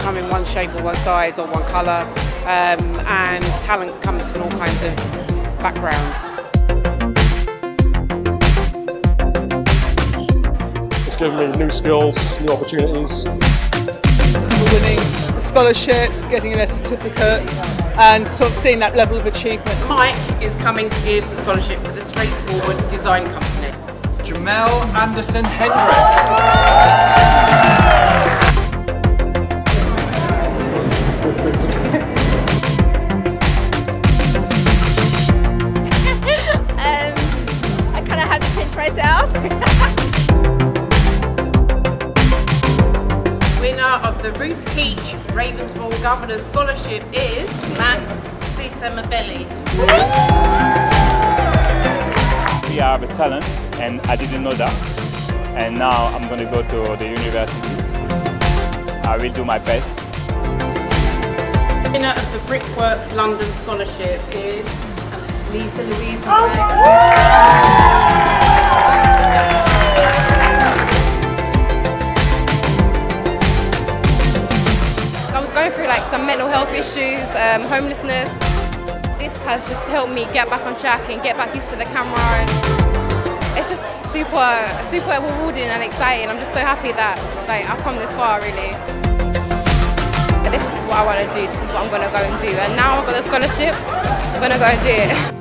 come in one shape or one size or one colour, and talent comes from all kinds of backgrounds. It's given me new skills, new opportunities. Winning the scholarships, getting their certificates, and sort of seeing that level of achievement. Mike is coming to give the scholarship for the Straightforward Design Company. Jamel Anderson Hendricks. I kind of had to pinch myself. Winner of the Ruth Peach Ravensbourne Governor's Scholarship is Max Sitamabelli. We have a talent, and I didn't know that. And now I'm going to go to the university. I will do my best. Winner of the Brickworks London Scholarship is Lisa Louise. I was going through like some mental health issues, homelessness. This has just helped me get back on track and get back used to the camera, and it's just super rewarding and exciting. I'm just so happy that I've come this far, really. This is what I want to do, this is what I'm going to go and do, and now I've got the scholarship, I'm going to go and do it.